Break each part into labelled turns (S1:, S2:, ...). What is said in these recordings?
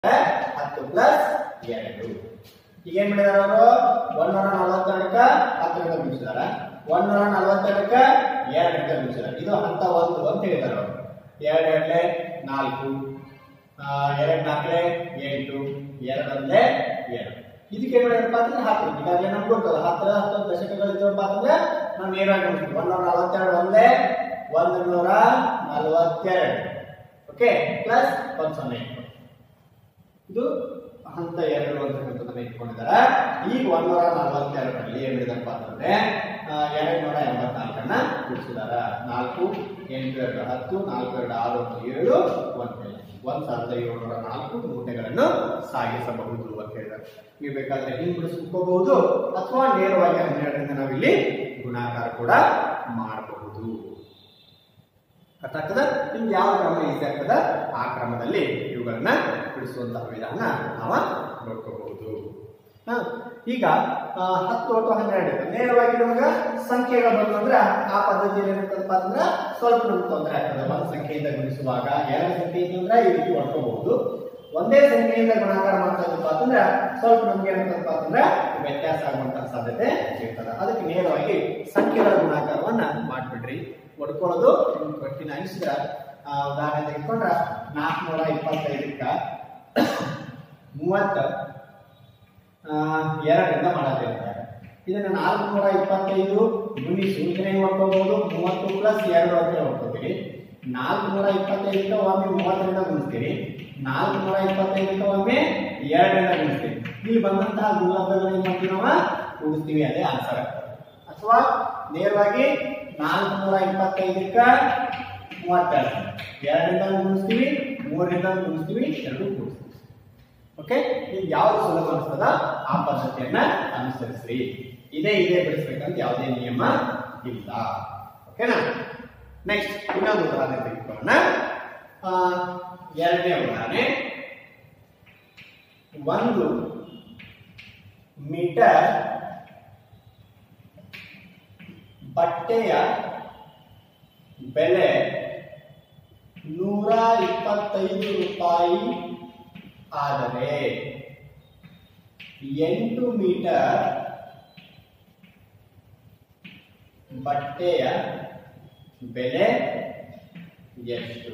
S1: 10 plus 2. ಈಗ ಏನ್ ಮಾಡಿದಾರ ಅವರು 142ಕ್ಕೆ 10ರಿಂದ ಗುಣಿಸಿದಾರ, 142ಕ್ಕೆ 2ರಿಂದ ಗುಣಿಸಿದಾರ. ಇದು ಹಂತ 1 ಅಂತ ಹೇಳಿದಾರೆ ಅವರು. 2 2 4, 2 4 8, 2 1 2. ಇದಕ್ಕೆ ಏನ್ ಮಾಡಿದಾರಪ್ಪ ಅಂತಂದ್ರೆ 10. ಈಗಾಗಲೇ ನಮ್ಗೆ ಗೊತ್ತಲ್ಲ 10 10 ದಶಕಗಳಿದ್ದವಪ್ಪ ಅಂತಂದ್ರೆ ನಾವು ನೇರವಾಗಿ ಗುಣಿಸ್ತೀವಿ. 142 ಒಂದೇ 142. Okay, plus 1 0. ಇದು ಹಂತ 2 ಅಂತಕ್ಕಂಥದ್ದನ್ನ ಇಟ್ಕೊಂಡಿದ್ದಾರೆ. ಈಗ 142ರಲ್ಲಿ ಏನ್ ಮಾಡಿದಾರಪ್ಪ ಅಂತಂದ್ರೆ 284 ಕೂಡಿಸಿದಾರ. 4 8 2 10, 4 2 6 7 1704 ಮೂಟೆಗಳನ್ನು ಸಾಗಿಸಬಹುದು ಅಂತ ಹೇಳಿದ್ದಾರೆ. ನೀವು ಬೇಕಾದ್ರೆ ಹಿಂಗ್ ಬಿಡಿಸ್ಕೋಬಹುದು ಅಥವಾ ನೇರವಾಗಿ 12ರಿಂದ ನಾವಿಲ್ಲಿ ಗುಣಾಕಾರ ಕೂಡ ಮಾಡಬಹುದು. ಅರ್ಥ ಆಗ್ತದ? ನಿಮ್ಗೆ ಯಾವ ಕ್ರಮ ಈಸಿ ಆಗ್ತದ ಆ ಕ್ರಮದಲ್ಲಿ ಇವುಗಳನ್ನ ಬಿಡಿಸುವಂತಹ ವಿಧಾನ ನಾವು ನೋಡ್ಕೋಬಹುದು. ಈಗ 10 ಒಟ್ಟು 12 ನೇರವಾಗಿ ನಮಗ ಸಂಖ್ಯೆಗಳು ಬಂದ್ರೆ ಆ ಪದ್ಧತಿಯಲ್ಲಿ ಏನಂತಪ್ಪ ಅಂದ್ರೆ ಸ್ವಲ್ಪ ನಮ್ಗೆ ತೊಂದರೆ ಆಗ್ತದೆ. ಒಂದು ಸಂಖ್ಯೆಯಿಂದ ಗುಣಿಸುವಾಗ 2 ಸಂಖ್ಯೆಯಿಂದ ಅಂದ್ರೆ ಈ ರೀತಿ ಹೊಡ್ಕೋಬಹುದು. ಒಂದೇ ಸಂಖ್ಯೆಯಿಂದ ಗುಣಾಕಾರ ಮಾಡ್ತಾ ಇದ್ದಪ್ಪ ಅಂತಂದ್ರೆ ಸ್ವಲ್ಪ ನಮ್ಗೆ ಏನಂತಪ್ಪ ಅಂತಂದ್ರೆ ವ್ಯತ್ಯಾಸ ಆಗುವಂತಹ ಸಾಧ್ಯತೆ ಇರ್ತದೆ. ಅದಕ್ಕೆ ನೇರವಾಗಿ ಸಂಖ್ಯೆಗಳ ಗುಣಾಕಾರವನ್ನ ಮಾಡ್ಬಿಡ್ರಿ. ಹೊಡ್ಕೊಳ್ಳೋದು ಕಠಿಣ ಅನಿಸಿದ್ರ ಉದಾಹರಣೆ ತೆಗೆದುಕೊಂಡ್ರ 425ಕ್ಕ 32ರಿಂದ ಮಾಡತ್ತಿರ್ತಾರೆ. ಇದನ್ನ 425 ಗುಣಿಸು ಇದನ್ನೇ ಹೊಡ್ಕೋಬಹುದು. 30 ಪ್ಲಸ್ 2 ಅಂತ ಹೊಡ್ಕೋತೀವಿ. 425ಕ್ಕೆ ಒಮ್ಮೆ 30ರಿಂದ ಗುಣಿಸ್ತೀವಿ. 425ಕ್ಕೆ ಒಮ್ಮೆ 2ರಿಂದ ಗುಣಿಸ್ತೀವಿ. ಇಲ್ಲಿ ಬಂದಂತಹ ಗುಣಲಬ್ಧಗಳು ಏನ್ ಮಾಡ್ತೀವಿ ನಾವು ಕೂಡಿಸ್ತೀವಿ, ಅದೇ ಆನ್ಸರ್ ಆಗ್ತದೆ. ಅಥವಾ ನೇರವಾಗಿ 425ಕ್ಕೆ 32 2ರಿಂದ ಗುಣಿಸ್ತೀವಿ, 3ರಿಂದ ಗುಣಿಸ್ತೀವಿ, 2 ಕೂಡಿಸ್ತೀವಿ. ಓಕೆ, ಈಗ ಯಾವ್ದು ಸುಲಭ ಅನಿಸ್ತದ ಆ ಪದ್ಧತಿಯನ್ನ ಅನುಸರಿಸ್ರಿ. ಇದೇ ಬಿಡಿಸ್ಬೇಕಂತ ಯಾವುದೇ ನಿಯಮ ಇಲ್ಲ. ಓಕೆನಾ? ನೆಕ್ಸ್ಟ್ ಇನ್ನೊಂದು ಉದಾಹರಣೆ ತೆಗೆದುಕೊಳ್ಳೋಣ. ಎರಡನೇ ಉದಾಹರಣೆ, 1 ಮೀಟರ್ ಬಟ್ಟೆಯ ಬೆಲೆ 125 ರೂಪಾಯಿ ಆದರೆ 8 ಮೀಟರ್ ಬಟ್ಟೆಯ ಬೆಲೆ ಎಷ್ಟು?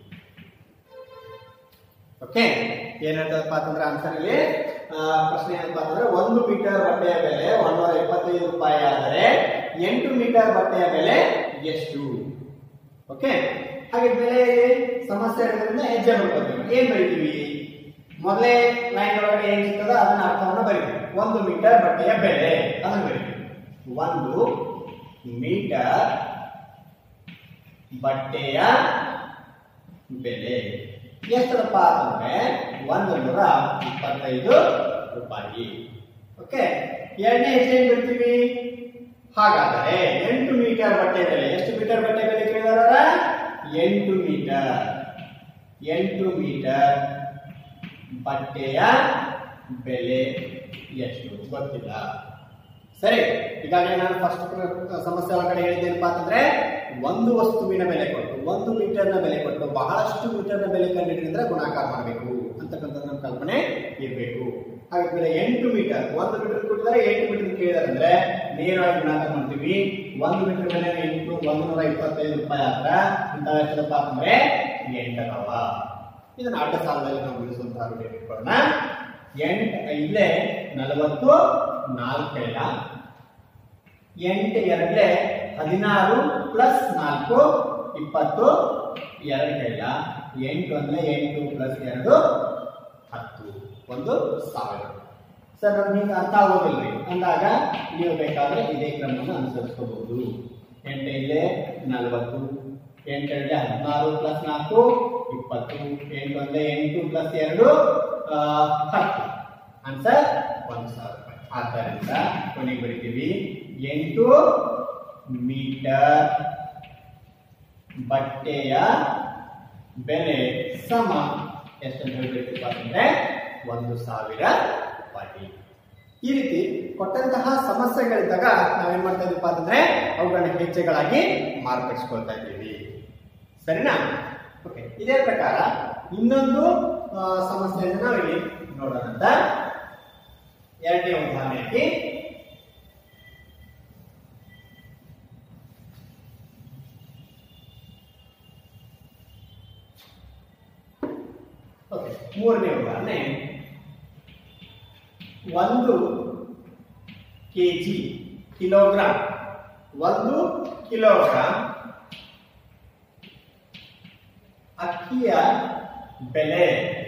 S1: ಓಕೆ, ಏನಂತಪ್ಪ ಅಂತಂದ್ರೆ ಆನ್ಸರ್ ಇಲ್ಲಿ ಪ್ರಶ್ನೆ ಏನಪ್ಪ ಅಂತಂದ್ರೆ 1 ಮೀಟರ್ ಬಟ್ಟೆಯ ಬೆಲೆ 125 ರೂಪಾಯಿ ಆದರೆ 8 ಮೀಟರ್ ಬಟ್ಟೆಯ ಬೆಲೆ ಎಷ್ಟು? ಓಕೆ, ಹಾಗೆ ಬೆಲೆ ಸಮಸ್ಯೆ ಇರೋದ್ರಿಂದ ಹೆಜ್ಜೆ ಬರ್ಕೋತೀವಿ. ಏನ್ ಬರೀತೀವಿ? ಮೊದಲೇ ಲೈನ್ ಒಳಗಡೆ ಏನ್ ಸಿಗ್ತದ ಅದನ್ನ ಅರ್ಥವನ್ನು ಬರೀತೀವಿ. 1 ಮೀಟರ್ ಬಟ್ಟೆಯ ಬೆಲೆ ಅದನ್ನು ಬರೀತೀವಿ. 1 ಮೀಟರ್ ಬಟ್ಟೆಯ ಬೆಲೆ ಎಷ್ಟಪ್ಪ ಅಂತಂದ್ರೆ 125 ರೂಪಾಯಿ. ಓಕೆ, ಎರಡನೇ ಹೆಜ್ಜೆ ಏನ್ ಬರ್ತೀವಿ? ಹಾಗಾದರೆ 8 ಮೀಟರ್ ಬಟ್ಟೆ ಬೆಲೆ ಎಷ್ಟು? ಮೀಟರ್ ಬಟ್ಟೆ ಬೆಲೆ ಕೇಳಿದಾರ 8 ಮೀಟರ್. 8 ಮೀಟರ್ ಬಟ್ಟೆಯ ಬೆಲೆ ಎಷ್ಟು ಗೊತ್ತಿಲ್ಲ. ಸರಿ, ಈಗಾಗಲೇ ನಾನು ಫಸ್ಟ್ ಸಮಸ್ಯೆ ಒಳಗಡೆ ಹೇಳಿದ್ದೇನಪ್ಪ ಅಂತಂದ್ರೆ ಒಂದು ವಸ್ತುವಿನ ಬೆಲೆ ಕೊಟ್ಟು 1 ಮೀಟರ್ನ ಬೆಲೆ ಕೊಟ್ಟು ಬಹಳಷ್ಟು ಮೀಟರ್ನ ಬೆಲೆ ಕಂಡುಹಿಡಿದ್ರೆ ಗುಣಾಕಾರ ಮಾಡಬೇಕು ಅಂತಕ್ಕಂಥ ನಮ್ಮ ಕಲ್ಪನೆ ಇರಬೇಕು. ಹಾಗಾದ್ರೆ 8 ಮೀಟರ್ 1 ಮೀಟರ್ ಕೊಟ್ಟಿದ್ದಾರೆ, 8 ಮೀಟರ್ ಕೇಳಿದಾರೆ ಅಂದ್ರೆ ನೇರವಾಗಿ ಗುಣಾಕಾರ ಮಾಡ್ತೀವಿ. 1 ಮೀಟರ್ ಬೆಲೆ 8 125 ರೂಪಾಯಿ ಆದ್ರೆ ಇಂತ ಎಷ್ಟಪ್ಪ ಅಂತಂದ್ರೆ 8 ಅದಾವ. ಇದನ್ನ ಅಡ್ಡ ಸಾಲದಲ್ಲಿ ನಾವು ಬಿಡಿಸುವಂತಹ ರೂಢಿ ಇಟ್ಕೊಳ್ಳೋಣ. 8 5 40 4 8 2 16 ಪ್ಲಸ್ 4 20 2 8 1 8 ಪ್ಲಸ್ 2 10 1000. ಸರ್ ನಮ್ಗೆ ಹಿಂಗೆ ಅರ್ಥ ಆಗೋದಿಲ್ರಿ ಅಂದಾಗ ನೀವು ಬೇಕಾದ್ರೆ ಇದೇ ಕ್ರಮವನ್ನು ಅನುಸರಿಸಬಹುದು. 8 5 40 8 2 16 ಪ್ಲಸ್ 4 20 8 1 8 ಪ್ಲಸ್ 2 10 ಆನ್ಸರ್ 1000 ರೂಪಾಯಿ. ಆದ್ದರಿಂದ ಕೊನೆಗೆ ಬರೀತೀವಿ 8 ಮೀಟರ್ ಬಟ್ಟೆಯ ಬೆಲೆ ಸಮ ಎಷ್ಟಂತ ಹೇಳ್ಬೇಕಪ್ಪ ಅಂದ್ರೆ 1000 ರೂಪಾಯಿ. ಈ ರೀತಿ ಕೊಟ್ಟಂತಹ ಸಮಸ್ಯೆಗಳಿದ್ದಾಗ ನಾವೇನ್ ಮಾಡ್ತಾ ಇದೀವಿ ಅಂತಂದ್ರೆ ಅವುಗಳನ್ನ ಹೆಜ್ಜೆಗಳಾಗಿ ಮಾರ್ಪಡಿಸ್ಕೊಳ್ತಾ ಇದ್ದೀವಿ. ಸರಿನಾ? ಓಕೆ, ಇದೇ ಪ್ರಕಾರ ಇನ್ನೊಂದು ಸಮಸ್ಯೆಯನ್ನು ನಾವಿಲ್ಲಿ ನೋಡೋಣ ಅಂತ. ಎರಡನೇ ಉದಾಹರಣೆಯಾಗಿ ಮೂರನೇ ಉದಾಹರಣೆ, 1 ಕೆಜಿ ಕಿಲೋಗ್ರಾಂ 1 ಕಿಲೋಗ್ರಾಂ ಅಕ್ಕಿಯ ಬೆಲೆ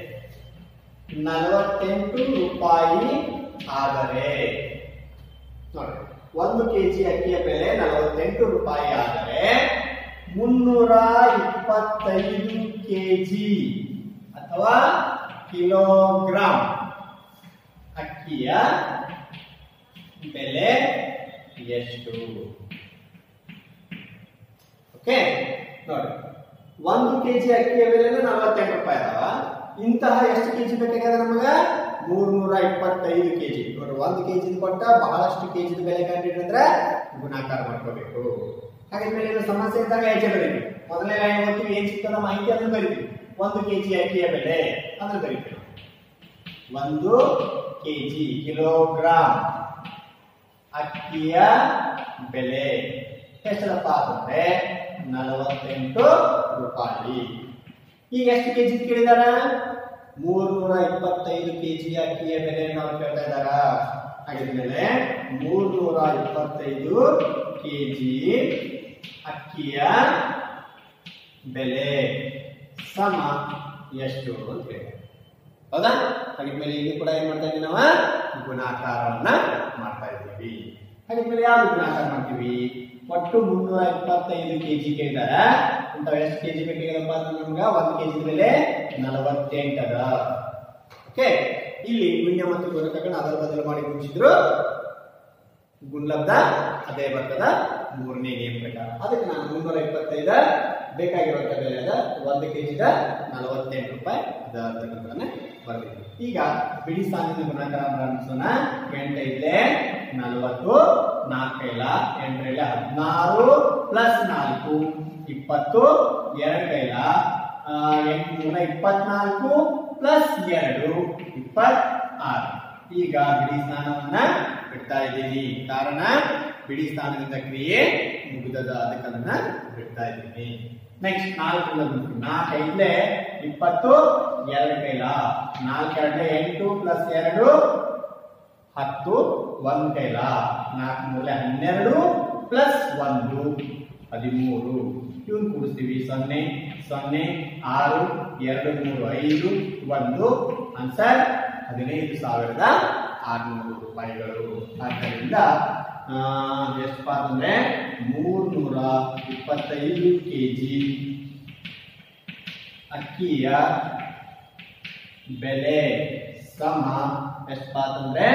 S1: 48 ರೂಪಾಯಿ ಆದರೆ, ನೋಡಿ 1 ಕೆಜಿ ಅಕ್ಕಿಯ ಬೆಲೆ 48 ರೂಪಾಯಿ ಆದರೆ 325 ಕೆಜಿ ಅಥವಾ ಕಿಲೋಗ್ರಾಂ ಅಕ್ಕಿಯ ಬೆಲೆ ಎಷ್ಟು? ಓಕೆ, ನೋಡಿ 1 ಕೆಜಿ ಅಕ್ಕಿಯ ಬೆಲೆ 48 ರೂಪಾಯಿ ಅದಾವ. ಇಂತಹ ಎಷ್ಟು ಕೆಜಿ ಬೇಕಾಗಿದೆ ನಮಗ? 325 ಕೆಜಿ. ನೋಡಿ 1 ಕೆಜಿ ಕೊಟ್ಟ ಬಹಳಷ್ಟು ಕೆಜಿ ಬೆಲೆ ಕಂಡಿದ್ರೆ ಗುಣಾಕಾರ ಮಾಡ್ಕೋಬೇಕು. ಹಾಗಿದ್ಮೇಲೆ ಇದು ಸಮಸ್ಯೆ ಇದ್ದಾಗ ಹೆಚ್ಚೆ ಬರೀತೀವಿ. ಮೊದಲನೇ ಲೈನ್ ಓದ್ತೀವಿ, ಏನ್ ಸಿಗ್ತದ ಮಾಹಿತಿ ಅದನ್ನು ಬರೀತೀವಿ. 1 ಕೆಜಿ ಅಕ್ಕಿಯ ಬೆಲೆ ಅಂದ್ರೆ ಬರೀತೀವಿ. 1 ಕೆಜಿ ಕಿಲೋಗ್ರಾಂ ಅಕ್ಕಿಯ ಬೆಲೆ ಎಷ್ಟಪ್ಪ ಅಂತಂದ್ರೆ 48 ರೂಪಾಯಿ. ಈಗ ಎಷ್ಟು ಕೆಜಿ ಕೇಳಿದಾರ? 325 ಕೆಜಿ ಅಕ್ಕಿಯ ಬೆಲೆ ನಾವು ಕೇಳ್ತಾ ಇದ್ದಾರ. ಹಾಗಿದ್ಮೇಲೆ 325 ಕೆಜಿ ಅಕ್ಕಿಯ ಬೆಲೆ ಸಮ ಎಷ್ಟು ಅಂತ ಹೇಳಿ, ಹೌದಾ? ಹಾಗಿದ್ಮೇಲೆ ಇಲ್ಲಿ ಕೂಡ ಏನ್ ಮಾಡ್ತಾ ಇದ್ದೀವಿ, ನಾವು ಗುಣಾಕಾರವನ್ನ ಮಾಡ್ತಾ ಇದ್ದೀವಿ. ಹಾಗಿದ್ಮೇಲೆ ಯಾವ್ದು ಗುಣಾಕಾರ ಮಾಡ್ತೀವಿ? ಒಟ್ಟು 325 ಕೆಜಿ ಕೇಳಿದಾರ. ಇಂಥವ್ ಎಷ್ಟು ಕೆಜಿ ಬೇಕಾಗಿದಪ್ಪ ಅಂದ್ರೆ ನಮ್ಗೆ 1 ಕೆಜಿ ಬೆಲೆ 48 ಅದ. ಓಕೆ, ಇಲ್ಲಿ ಗುಣ್ಯ ಮತ್ತು ಗುಣಕಗಳನ್ನ ಅದರ ಬದಲು ಮಾಡಿ ಗುಣಿಸಿದ್ರು ಗುಣಲಬ್ಧ ಅದೇ ಬರ್ತದ ಮೂರನೇ ನಿಯಮ ಪ್ರಕಾರ. ಅದಕ್ಕೆ ನಾನು 325 ಬೇಕಾಗಿರುವಂತ ಬೆಲೆ ಅದ 1 ಕೆಜಿದ 48 ರೂಪಾಯಿ ಅದ ಅಂತಕ್ಕಂಥದ್ದನ್ನ ಬರ್ತೀನಿ. ಈಗ ಬಿಡಿ ಸ್ಥಾನದ ಗುಣಾಕಾರ ಪ್ರಾರಂಭಿಸೋಣ. 8 ಐದ್ಲೆ 40, 4 ಐಲ 8 ಐಲ 16 ಪ್ಲಸ್ 4 20, 2 ಐಲ 8 24 ಪ್ಲಸ್ 2 26. ಈಗ ಬಿಡಿ ಸ್ಥಾನವನ್ನ ಬಿಡ್ತಾ ಇದ್ದೀನಿ, ಕಾರಣ ಬಿಡಿ ಸ್ಥಾನದಿಂದ ಕ್ರಿಯೆ ಮುಗಿದದ, ಅದಕ್ಕೆ ಅದನ್ನ ಬಿಡ್ತಾ ಇದ್ದೀನಿ. ನೆಕ್ಸ್ಟ್ 4 4 ಐದ್ಲೆ 20, 2 ಕೈಲ 4 2 8 ಪ್ಲಸ್ 2 10, 1 ಕೈಲ 4 ಮೂಲೆ 12 ಪ್ಲಸ್ 1 13. ಇವನ್ ಕೂಡಿಸ್ತೀವಿ 0 0 6 2 3 5 1. ಆನ್ಸರ್ 15,600 ರೂಪಾಯಿಗಳು. ಆದ್ದರಿಂದ ಎಷ್ಟಪ್ಪ ಅಂದ್ರೆ 325 ಕೆಜಿ ಅಕ್ಕಿಯ ಬೆಲೆ ಸಮ ಎಷ್ಟಪ್ಪ ಅಂತಂದ್ರೆ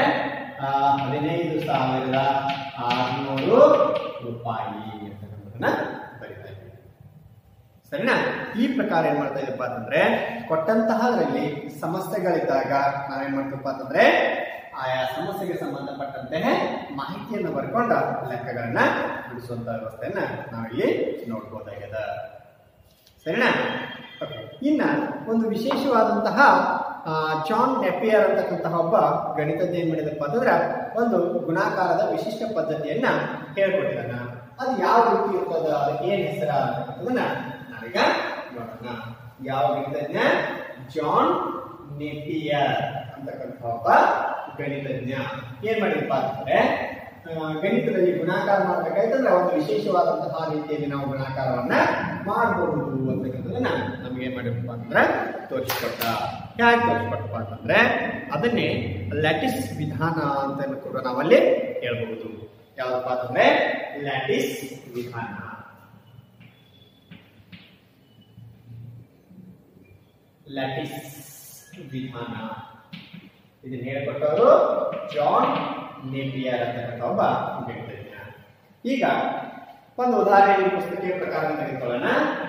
S1: 15,600 ರೂಪಾಯಿ ಅಂತಕ್ಕಂಥದ್ದನ್ನ ಬರೀತಾ ಇದ್ದೀವಿ. ಸರಿನಾ? ಈ ಪ್ರಕಾರ ಏನ್ ಮಾಡ್ತಾ ಇದೀಪ ಅಂತಂದ್ರೆ ಕೊಟ್ಟಂತಹದ್ರಲ್ಲಿ ಸಮಸ್ಯೆಗಳಿದ್ದಾಗ ನಾವೇನ್ ಮಾಡ್ತೀವಪ್ಪ ಅಂತಂದ್ರೆ ಆಯಾ ಸಮಸ್ಯೆಗೆ ಸಂಬಂಧಪಟ್ಟಂತೆ ಮಾಹಿತಿಯನ್ನು ಬರ್ಕೊಂಡ ಲೆಕ್ಕಗಳನ್ನ ಬಿಡಿಸುವಂತ ವ್ಯವಸ್ಥೆಯನ್ನ ನಾವಿಲ್ಲಿ ನೋಡ್ಬೋದಾಗ್ಯದ. ಸರಿನಾ? ಇನ್ನ ಒಂದು ವಿಶೇಷವಾದಂತಹ ಜಾನ್ ನೆಪಿಯರ್ ಅಂತಕ್ಕಂತಹ ಒಬ್ಬ ಗಣಿತಜ್ಞ ಏನ್ ಮಾಡಿದಪ್ಪ ಅಂತಂದ್ರೆ ಒಂದು ಗುಣಾಕಾರದ ವಿಶಿಷ್ಟ ಪದ್ಧತಿಯನ್ನ ಹೇಳ್ಕೊಟ್ಟಿದ್ದಾನ. ಅದು ಯಾವ ರೀತಿ ಇರ್ತದ, ಅದಕ್ಕೆ ಏನ್ ಹೆಸರ ಅಂತಕ್ಕಂಥದನ್ನ ನಾವೀಗ ನೋಡೋಣ. ಯಾವ ಗಣಿತಜ್ಞ? ಜಾನ್ ನೆಪಿಯರ್ ಅಂತಕ್ಕಂಥ ಒಬ್ಬ ಗಣಿತಜ್ಞ ಏನ್ ಮಾಡಿದಪ್ಪ ಅಂತಂದ್ರೆ ಗಣಿತದಲ್ಲಿ ಗುಣಾಕಾರ ಮಾಡ್ಬೇಕಾಯ್ತಂದ್ರೆ ಒಂದು ವಿಶೇಷವಾದಂತಹ ರೀತಿಯಲ್ಲಿ ನಾವು ಗುಣಾಕಾರವನ್ನ ಮಾಡಬಹುದು ಅಂತಕ್ಕಂಥದನ್ನ ನಮ್ಗೆ ಏನ್ ಮಾಡಿರಪ್ಪ ಅಂತಂದ್ರೆ ತೋರಿಸ್ಕೊಟ್ಟ. ಯಾಕೆ ತೋರಿಸ್ಕೊಟ್ಟಪ್ಪ ಅಂತಂದ್ರೆ ಅದನ್ನೇ ಲ್ಯಾಟಿಸ್ ವಿಧಾನ ಅಂತ ಕೂಡ ನಾವಲ್ಲಿ ಹೇಳ್ಬಹುದು. ಯಾವ್ದಪ್ಪ ಅಂತಂದ್ರೆ ಲ್ಯಾಟಿಸ್ ವಿಧಾನ. ಲ್ಯಾಟಿಸ್ ವಿಧಾನ ಇದನ್ನ ಹೇಳ್ಕೊಟ್ಟವರು ಜಾನ್ ನೆಪಿಯರ್ ಅಂತಕ್ಕಂಥ ಒಬ್ಬ ಗಣಿತಜ್ಞ. ಈಗ ಒಂದು ಉದಾಹರಣೆ ಪುಸ್ತಕದ ಪ್ರಕಾರ ತೆಗೆದುಕೊಳ್ಳೋಣ.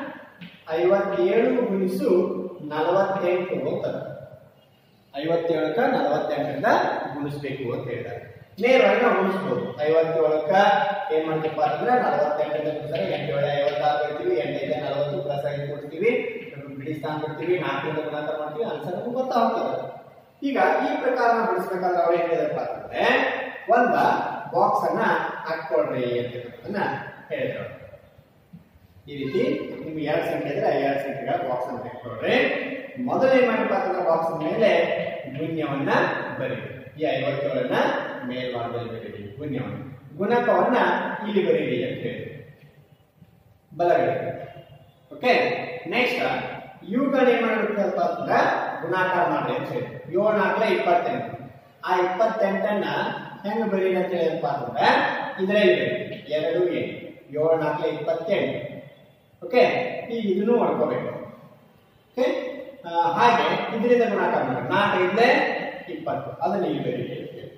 S1: 57 ಗುಣಿಸು 48 ಅಂತ 57ಕ್ಕೆ 48ರಿಂದ ಗುಣಿಸ್ಬೇಕು ಅಂತ ಹೇಳಿದ್ದಾರೆ. ನೇರವಾಗಿ ನಾವು ಗುಣಿಸ್ಬೋದು. 57ಕ್ಕ ಏನ್ ಮಾಡ್ತೀವಿ ಅಂತಂದ್ರೆ 48ರಿಂದ ಗುಣಿಸಿದ್ರೆ 8 7 56 ಬರ್ತೀವಿ. 8 5 40 ಪ್ಲಸ್ 5 ಕೊಡ್ತೀವಿ. ಬಿಡಿ ಸ್ಥಾನ ಬಿಡ್ತೀವಿ, 4 ಗುಣಾಕಾರ ಮಾಡ್ತೀವಿ, ಆನ್ಸರ್ ನಮ್ಗೆ ಗೊತ್ತಾ ಹೋಗ್ತದೆ. ಈಗ ಈ ಪ್ರಕಾರ ನಾವು ಬಿಡಿಸ್ಬೇಕಾದ್ರೆ ಅವ್ರು ಏನ್ ಹೇಳಿದಪ್ಪ ಅಂತಂದ್ರೆ ಒಂದ ಬಾಕ್ಸ್ ಅನ್ನ ಹಾಕೊಳ್ರಿ ಅಂತಕ್ಕಂಥದ್ದನ್ನ ಹೇಳಿದ್ರು. ಈ ರೀತಿ ನಿಮ್ಗೆ 2 ಸಂಖ್ಯೆ ಇದ್ರೆ 2 ಸಂಖ್ಯೆಗಳ ಬಾಕ್ಸ್ ಅನ್ನು ಹಾಕೊಳ್ರಿ. ಮೊದಲು ಏನ್ ಮಾಡಪ್ಪ ಅಂತಂದ್ರೆ ಬಾಕ್ಸ್ ಮೇಲೆ ಗುಣ್ಯವನ್ನ ಬರೀರಿ. ಈ 57ನ್ನ ಮೇಲ್ಭಾಗದಲ್ಲಿ ಬರೀರಿ ಗುಣ್ಯವನ್ನು, ಗುಣಕವನ್ನ ಇಲ್ಲಿ ಬರೀರಿ ಅಂತ ಹೇಳಿ ಬಲಗಡೆ. ಓಕೆ, ನೆಕ್ಸ್ಟ್ ಇವುಗಳನ್ನ ಏನ್ ಮಾಡ್ಬೇಕಪ್ಪ ಅಂತಂದ್ರೆ ಗುಣಾಕಾರ ಮಾಡ್ರಿ ಅಂತ ಹೇಳಿ. 7 4 28. ಆ 28ನ್ನ ಹೆಂಗ್ ಬರೀರಿ ಅಂತ ಹೇಳಿದಪ್ಪ ಅಂತಂದ್ರೆ ಇದರಲ್ಲಿ ಬರೀರಿ 2 8 7 4 28. ಓಕೆ, ಈಗ ಇದನ್ನು ಮಾಡ್ಕೋಬೇಕು. ಓಕೆ, ಹಾಗೆ ಇದರಿಂದ ಗುಣಾಕಾರ ಮಾಡಿ 4 ಇಂದ 20 ಅದನ್ನ ಇಲ್ಲಿ ಬರೀರಿ.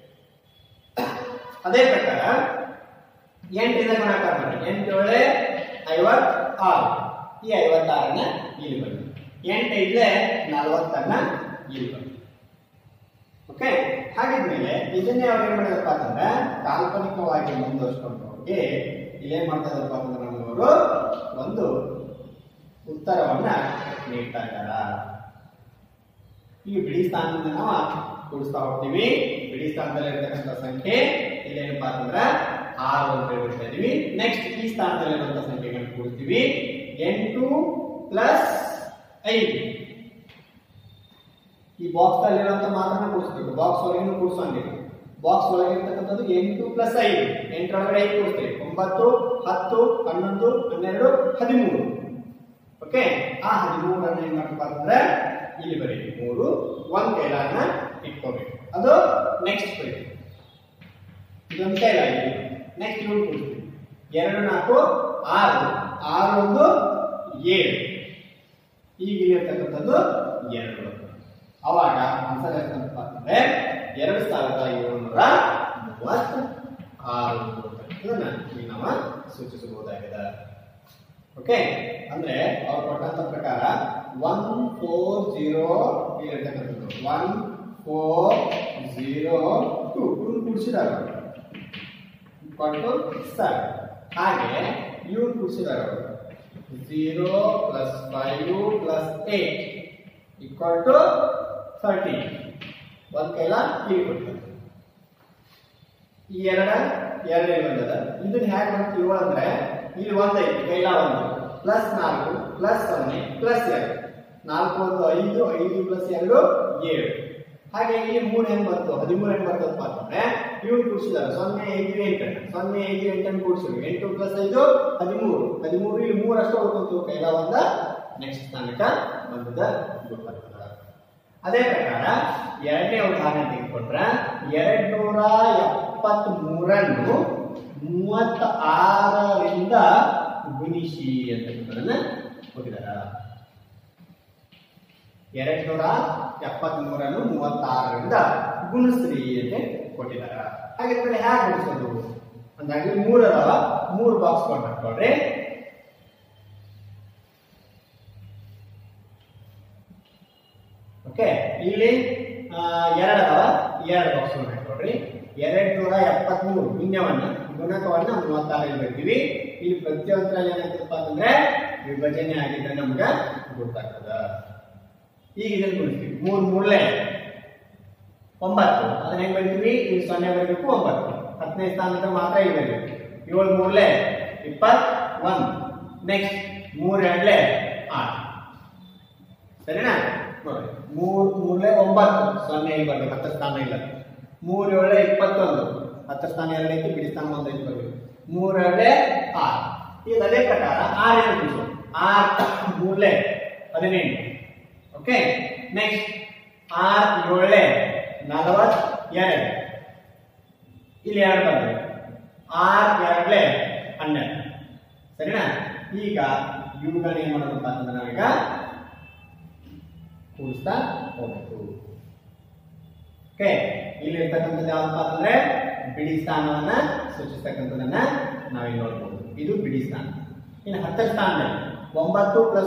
S1: ಅದೇ ಪ್ರಕಾರ 8 ಇಂದ ಗುಣಾಕಾರ ಮಾಡಿ 8 7 56. ಈ 56ನ್ನ ಇಲ್ಲಿ ಬನ್ನಿ. 8 5 40ನ್ನ ಇಲ್ಲಿ ಬನ್ನಿ. ಓಕೆ, ಹಾಗಿದ್ಮೇಲೆ ಇದನ್ನೇ ಅವ್ರು ಏನ್ ಮಾಡಿದಪ್ಪ ಅಂತಂದ್ರೆ ಕಾಲ್ಪನಿಕವಾಗಿ ಮುಂದುವರಿಸಿಕೊಂಡು ಹೋಗಿ ಇಲ್ಲೇನ್ ಮಾಡ್ತಾ ಇದ್ದಾರಪ್ಪ ಅಂತಂದ್ರೆ ನಮ್ಮವರು ಒಂದು ಉತ್ತರವನ್ನ ನೀಡ್ತಾ ಇದ್ದಾರ. ಈ ಬಿಡಿ ಸ್ಥಾನದಿಂದ ನಾವು ಕೂಡಿಸ್ತಾ ಹೋಗ್ತೀವಿ. ಬಿಡಿ ಸ್ಥಾನದಲ್ಲಿ ಇರ್ತಕ್ಕಂಥ ಸಂಖ್ಯೆ ಇಲ್ಲೇನಪ್ಪ ಅಂತಂದ್ರೆ 6 ಅಂತ ಹೇಳ್ತಾ ಇದೀವಿ. ನೆಕ್ಸ್ಟ್ ಈ ಸ್ಥಾನದಲ್ಲಿ ಇರುವಂತಹ ಸಂಖ್ಯೆಗಳನ್ನು ಕೂಡಿಸ್ತೀವಿ. 8 + 5 ಈ ಬಾಕ್ಸ್ ಅಲ್ಲಿರುವಂತ ಮಾತ್ರ ಕೂಡಿಸ್ಬೇಕು. ಬಾಕ್ಸ್ ಒಳಗೆ ಕೂಡಿಸೋಂಗಿಲ್ಲ. ಬಾಕ್ಸ್ ಒಳಗೆ ಇರ್ತಕ್ಕಂಥದ್ದು 8 + 5. 8 ಒಳಗಡೆ 5 ಕೂಡಿಸ್ತೀವಿ. 9 10 11 12 13. ಓಕೆ, ಆ 13 ಏನ್ ಮಾಡಬೇಕು ಅಂತಂದ್ರೆ ಇಲ್ಲಿ ಬರೀರಿ 3 1 ಕೈಲಾನ ಇಟ್ಕೋಬೇಕು. ಅದು ನೆಕ್ಸ್ಟ್ ಬರೀ ಇದೊಂದು ಕೈಲಾಗಿ ನೆಕ್ಸ್ಟ್ ಇವ್ರು ಕೂಡಿಸ್ತೀವಿ. 2 4 6 6 1 7. ಈಗ ಇಲ್ಲಿರ್ತಕ್ಕಂಥದ್ದು 2. ಅವಾಗ ಆನ್ಸರ್ ಎಷ್ಟಂತ ಅಂತಂದ್ರೆ 2736 ಇದನ್ನ ಈಗ ನಾವು ಸೂಚಿಸಬಹುದಾಗಿದೆ. ಓಕೆ, ಅಂದ್ರೆ ಅವ್ರು ಕೊಟ್ಟಂತ ಪ್ರಕಾರ 140 ಇಲ್ಲಿರ್ತಕ್ಕಂಥದ್ದು 1402 ಕೂಡಿಸಿದಾರೆ ಕೊಟ್ಟು ಸರ್. ಹಾಗೆ ಇವ್ರು ಕೂಡಿಸಿದಾರೆ 0 + 5 + 8 = 30. ಒಂದ್ ಕೈಲ ಇಲ್ಲಿ ಕೊಡ್ತಾರೆ. ಈ 2 ಬಂದದ. ಇದನ್ನ ಹೇಗೆ ಮಾಡ್ತೀವಿ ಅಂದ್ರೆ ಇಲ್ಲಿ 1 ಐತಿ ಕೈಲ 1 +4 +0 +2 4 1 5 5 + 2 7. ಹಾಗೆ ಇಲ್ಲಿ 3 ಹೆಂಗ್ ಬಂತು 13 ಹೆಂಗ್ ಬರ್ತದಪ್ಪ ಅಂತಂದ್ರೆ ಇವ್ರು ಕೂಡಿಸಿದಾರೆ 0 5 8 0 5 8 ಕೂಡಿಸಿದ್ರು 8 + 5 13 13 ಇಲ್ಲಿ 3 ಅಷ್ಟು ಉಳ್ಕೊಂತು ಕೈಲ 1 ನೆಕ್ಸ್ಟ್ ಸ್ಥಾನಕ್ಕೆ ಬಂದದ ಗೊತ್ತಾಗ್ತದೆ. ಅದೇ ಪ್ರಕಾರ ಎರಡನೇ ಉದಾಹರಣೆ ತೆಗೆದುಕೊಂಡ್ರೆ 273 ಅನ್ನು 36ರಿಂದ ಗುಣಿಸಿ ಅಂತಕ್ಕಂಥದ್ದನ್ನ ಕೊಟ್ಟಿದ್ದಾರೆ. 273 ಅನ್ನು 36ರಿಂದ ಗುಣಿಸ್ರಿ ಅಂತ ಕೊಟ್ಟಿದ್ದಾರೆ. ಹಾಗಿದ್ರೆ ಹೇಗೆ ಗುಣಿಸೋದು ಅಂದಾಗಿ 3 ಅದಾವ, 3 ಬಾಕ್ಸ್ ಹಾಕೊಳ್ರಿ. ಓಕೆ, ಇಲ್ಲಿ 2 ಅದಾವ, 2 ಬಾಕ್ಸ್ ಹಾಕೊಳ್ರಿ. 273 ಗುಣ್ಯವನ್ನ ಗುಣಕವನ್ನ 36 ಬರ್ತೀವಿ. ಇಲ್ಲಿ ಪ್ರತಿಯೊಂದರಲ್ಲಿ ಏನಾಗ್ತದಪ್ಪ ಅಂತಂದ್ರೆ ವಿಭಜನೆ ಆಗಿದ್ರೆ ನಮ್ಗೆ ಗೊತ್ತಾಗ್ತದ. ಈಗ ಇದನ್ನು ಗುಣಿಸ್ತೀವಿ. 3 3 9 ಅದನ್ನ ಹೆಂಗ್ ಬರೀತೀವಿ? ಇಲ್ಲಿ 0 ಬರಬೇಕು 9 10ನೇ ಸ್ಥಾನದ ಮಾತ್ರ ಇಲ್ಲಿ ಬರಬೇಕು. 7 3 21 ನೆಕ್ಸ್ಟ್ 3 2 6 ಸರಿನಾ? ನೋಡಿ 3 3 9 0 ಇಲ್ಲಿ ಬರಬೇಕು 10 ಸ್ಥಾನ ಇಲ್ಲ. 3 7 21 10 ಸ್ಥಾನ 2 ಐತಿ, ಬಿಡಿ ಸ್ಥಾನ 1 ಐತಿ ಬರಬೇಕು. 3 2 6. ಈಗ ಅದೇ ಪ್ರಕಾರ 6 ಏನು ಕೂಡಿಸು 6 3 18. ಓಕೆ, ನೆಕ್ಸ್ಟ್ 6 7 42 ಇಲ್ಲಿ 2 ಬಂದ್ರೆ 6 2 12 ಸರಿನಾ? ಈಗ ಇವುಗಳನ್ನ ಏನ್ ಮಾಡೋದಪ್ಪ ಅಂತಂದ್ರೆ ನಾವೀಗ ಕೂಡಿಸ್ತಾ ಹೋಗ್ಬೇಕು. ಓಕೆ, ಇಲ್ಲಿ ಇರ್ತಕ್ಕಂಥದ್ದು ಯಾವಪ್ಪ ಅಂತಂದ್ರೆ ಬಿಡಿ ಸ್ಥಾನವನ್ನ ಸೂಚಿಸ್ತಕ್ಕಂಥದನ್ನ ನಾವಿಲ್ಲಿ ನೋಡ್ಬೋದು. ಇದು ಬಿಡಿ ಸ್ಥಾನ. ಇನ್ನು 10ರ ಸ್ಥಾನದಲ್ಲಿ 9 + 1 + 2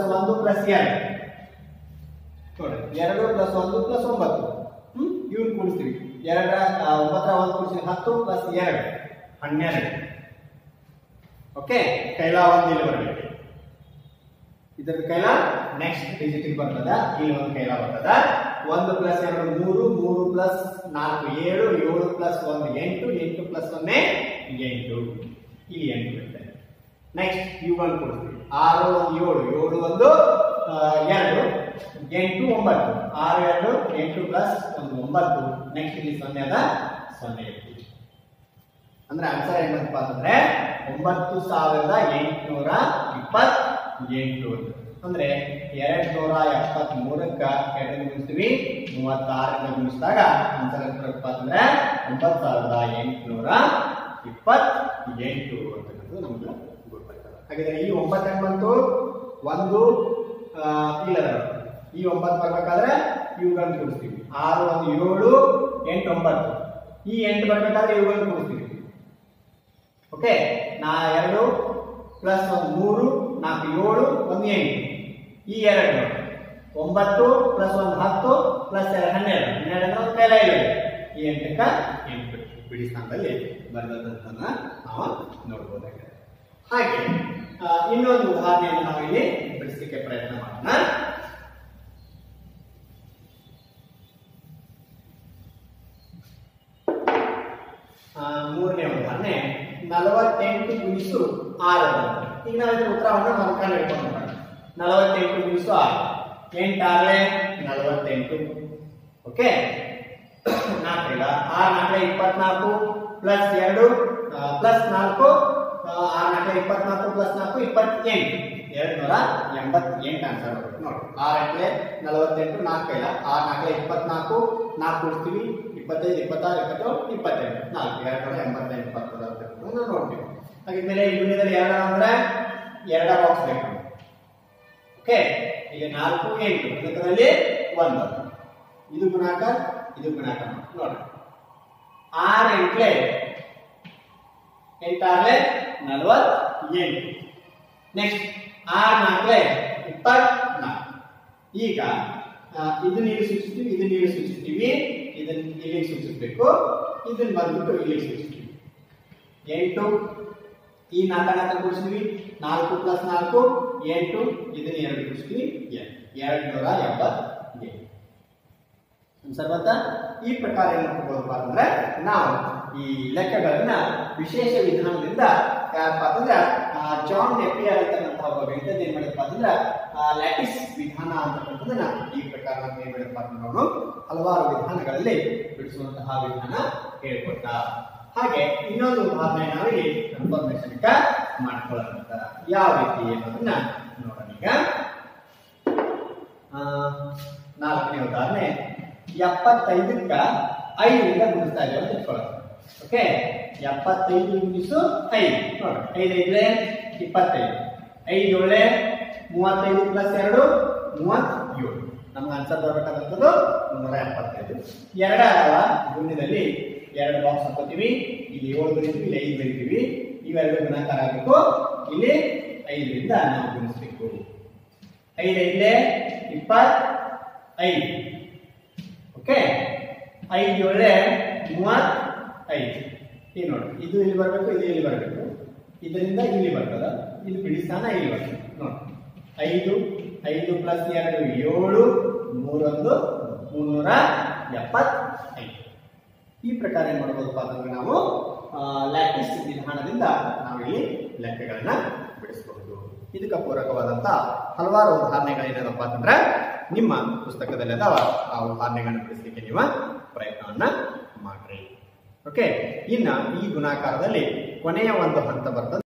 S1: ನೋಡಿ 2 + 1 + 9 ಇವ್ನು ಕೂಡಿಸ್ತೀವಿ. 2 9ರ 1 ಕೂಡಿಸಿ 10 + 2 12. ಓಕೆ, ಕೈಲ 1 ಇಲ್ಲಿ ಬರಬೇಕು. ಇದರ ಕೈಲ ನೆಕ್ಸ್ಟ್ ಡಿಜಿಟ್ ಬರ್ತದ, ಇಲ್ಲಿ ಒಂದು ಕೈಲ ಬರ್ತದ. 1 ಪ್ಲಸ್ 2 3, 3 ಪ್ಲಸ್ 4 7, 7 ಪ್ಲಸ್ 1 8, 8 ಪ್ಲಸ್ 0 8, ಇಲ್ಲಿ 8 ಬರುತ್ತೆ. ನೆಕ್ಸ್ಟ್ ಇವುಗಳನ್ನು ಕೊಡ್ತೀವಿ. 6 1 7, 7 1 2, 8 9, 6 2 8 ಪ್ಲಸ್ 1 9. ನೆಕ್ಸ್ಟ್ ಇಲ್ಲಿ 0 ಅದ, 0 ಇತ್ತು. ಅಂದ್ರೆ ಆನ್ಸರ್ ಏನ್ ಬಂತಪ್ಪ ಅಂತಂದ್ರೆ 9828 ಅಂದ್ರೆ 273ಕ್ಕ 2 ಗುಣಿಸ್ತೀವಿ, 36ರಿಂದ ಗುಣಿಸಿದಾಗ ಆನ್ಸರ್ ಎಷ್ಟು ಬರುತ್ತಪ್ಪ ಅಂತಂದ್ರೆ 9828 ಅಂತಕ್ಕಂಥದ್ದು ನಮ್ಗೆ ಗೊತ್ತಾಗ್ತದೆ. ಹಾಗಾದ್ರೆ ಈ 9 ಹೆಂಗ್ ಬಂತು? ಒಂದು ಇಲ್ಲ, ಈ 9 ಬರ್ಬೇಕಾದ್ರೆ ಇವುಗಳನ್ನು ಕೂಡಿಸ್ತೀವಿ. 6 1 7, 8 9, ಈ 8 ಬರ್ಬೇಕಾದ್ರೆ ಇವುಗಳನ್ನು ಕೂಡಿಸ್ತೀವಿ. ಓಕೆ, 2 ಪ್ಲಸ್ 1 3, 4 7, 1 8, ಈ 2 9 ಪ್ಲಸ್ 1 10 ಪ್ಲಸ್ 2 12, 12 ಕೈಲ ಇದೆ. ಈ 8ಕ್ಕ 8 ಬಿಡಿ ಸ್ಥಾನದಲ್ಲಿ ಬರೆದದ್ದನ್ನ ನಾವು ನೋಡಬಹುದಾಗಿದೆ. ಹಾಗೆ ಇನ್ನೊಂದು ಉದಾಹರಣೆಯನ್ನು ನಾವು ಇಲ್ಲಿ ಬಿಡಿಸಲಿಕ್ಕೆ ಪ್ರಯತ್ನ ಮಾಡೋಣ. ಮೂರನೇ ಉದಾಹರಣೆ 48 ಗುಣಿಸು 6. ಈಗ ನಾವು ಇದರ ಉತ್ತರವನ್ನು ಮಲ್ಕೊಂಡು ಇಟ್ಕೊಂಡು 48 ಗುಣಿಸು 6, 8 6 48. Okay, 4 6 4 24 plus 2 plus 4, 6 4 24 plus 4 28, 288 answer ಬರುತ್ತೆ ನೋಡಿ. 6 48, 4 ಇಲ್ಲ, 6 4 24, 4 ಕೂಡಿಸ್ತೀವಿ, 25 26 27 27, 4 288 ಬರ್ತದೆ ನಾವು ನೋಡ್ತೀವಿ. ಹಾಗಿದ್ಮೇಲೆ ಈ ಗುಣಿದಲ್ಲಿ 2 ಅಂದ್ರೆ 2 ಬಾಕ್ಸ್ ಬೇಕು. ಓಕೆ, ಇಲ್ಲಿ 4 8 ಗುಣಕದಲ್ಲಿ 1, ಇದು ಗುಣಾಕ ಇದು ಗುಣಾಕ ನೋಡಿ. 6 8 8 48. ನೆಕ್ಸ್ಟ್ 6 4 24. ಈಗ ಇದನ್ನ ಇಲ್ಲಿ ಸೂಚಿಸ್ತೀವಿ, ಇದನ್ನ ಇಲ್ಲಿ ಸೂಚಿಸ್ತೀವಿ, ಇದನ್ನ ಇಲ್ಲಿ ಸೂಚಿಸಬೇಕು, ಇದನ್ನ ಬಂದ್ಬಿಟ್ಟು ಇಲ್ಲಿ ಸೂಚಿಸ್ತೀವಿ. 8 ಈ 4 ಕೂಡಿಸ್ತೀವಿ, 4 ಪ್ಲಸ್ 4 8, ಇದನ್ನ 2 ಕೂಡಿಸ್ತೀವಿ, 278. ಆನ್ಸರ್ ಬಂತ. ಈ ಪ್ರಕಾರ ಏನು ಮಾಡ್ಬೋದಪ್ಪ ಅಂತಂದ್ರೆ ನಾವು ಈ ಲೆಕ್ಕಗಳನ್ನ ವಿಶೇಷ ವಿಧಾನದಿಂದ ಯಾರಪ್ಪ ಅಂತಂದ್ರೆ ಜಾನ್ ನೆಪಿಯರ್ ಅಂತಕ್ಕಂತಹ ಒಬ್ಬ ಗಣಿತಜ್ಞ ಏನ್ ಮಾಡಿದಪ್ಪ ಅಂತಂದ್ರೆ ಲ್ಯಾಟಿಸ್ ವಿಧಾನ ಅಂತಕ್ಕಂಥದ್ದನ್ನ ಈ ಪ್ರಕಾರ ಏನ್ ಮಾಡಿದಪ್ಪ ಅಂತಂದ್ರೆ ಹಲವಾರು ವಿಧಾನಗಳಲ್ಲಿ ಬಿಡಿಸುವಂತಹ ವಿಧಾನ ಹೇಳ್ಕೊಟ್ಟ. ಹಾಗೆ ಇನ್ನೊಂದು ಉದಾಹರಣೆ ನಾವಿಲ್ಲಿ ಕನ್ಫರ್ಮೇಶನ್ ಮಾಡ್ಕೊಳ್ಳೋಣ. ಯಾವ ರೀತಿ ಅನ್ನೋದನ್ನ ನೋಡೋಣ. ಈಗ 4ನೇ ಉದಾಹರಣೆ 75ಕ್ಕ 5ರಿಂದ ಗುಣಿಸ್ತಾ ಇದ್ದೇವೆ ಅಂತ ಇಟ್ಕೊಳ್ಳೋಣ. ಓಕೆ, 75 ಗುಣಿಸು 5 ನೋಡಿ. 5 5 25, 5 7 35 ಪ್ಲಸ್ 2 37. ನಮ್ಗೆ ಆನ್ಸರ್ ಬರಬೇಕಾದಂಥದ್ದು 175. 2 ಗುಣ್ಯದಲ್ಲಿ 2 ಬಾಕ್ಸ್ ಹಾಕೋತೀವಿ, ಇಲ್ಲಿ 7 ಬರೀತೀವಿ, ಇಲ್ಲಿ 5 ಬರೀತೀವಿ. ಇವೆರಡು ಗುಣಾಕಾರ ಆಗಬೇಕು, ಇಲ್ಲಿ 5ರಿಂದ ನಾವು ಗುಣಿಸಬೇಕು. 5 5 25. ಓಕೆ, 5 7 35. ಈಗ ನೋಡಿ, ಇದು ಇಲ್ಲಿ ಬರಬೇಕು, ಇದು ಇಲ್ಲಿ ಬರಬೇಕು, ಇದರಿಂದ ಇಲ್ಲಿ ಬರ್ತದ, ಇದು ಬಿಡಿ ಸ್ಥಾನ ಇಲ್ಲಿ ಬರ್ತದೆ ನೋಡಿ. 5 5 ಪ್ಲಸ್ 2 7, 3 375. ಈ ಪ್ರಕಾರ ಏನ್ ಮಾಡಬಹುದಪ್ಪ ಅಂತಂದ್ರೆ ನಾವು ಲ್ಯಾಟಿಸ್ ವಿಧಾನದಿಂದ ನಾವಿಲ್ಲಿ ಲೆಕ್ಕಗಳನ್ನ ಬಿಡಿಸಬಹುದು. ಇದಕ್ಕೆ ಪೂರಕವಾದಂತಹ ಹಲವಾರು ಉದಾಹರಣೆಗಳೇನಪ್ಪ ಅಂತಂದ್ರೆ ನಿಮ್ಮ ಪುಸ್ತಕದಲ್ಲಿ ಅದಾವ. ಆ ಉದಾಹರಣೆಗಳನ್ನ ಬಿಡಿಸಲಿಕ್ಕೆ ನೀವು ಪ್ರಯತ್ನವನ್ನ ಮಾಡ್ರಿ. ಓಕೆ, ಇನ್ನ ಈ ಗುಣಾಕಾರದಲ್ಲಿ ಕೊನೆಯ ಒಂದು ಹಂತ ಬರ್ತದೆ.